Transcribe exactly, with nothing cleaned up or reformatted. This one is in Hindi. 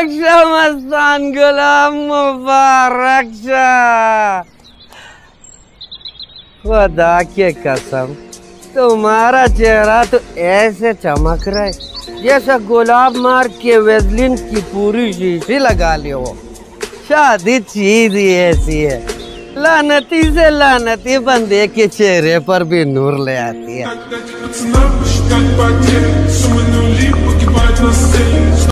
मुबारक शाह मस्तान गुलाम, मुबारक शाह। खुदा के कसम, तुम्हारा चेहरा तो ऐसे चमक रहा है जैसा गुलाब मार के वेजलिन की पूरी शीशी लगा लियो। शादी चीज ही ऐसी है, लानती से लानती बंदे के चेहरे पर भी नूर ले आती है।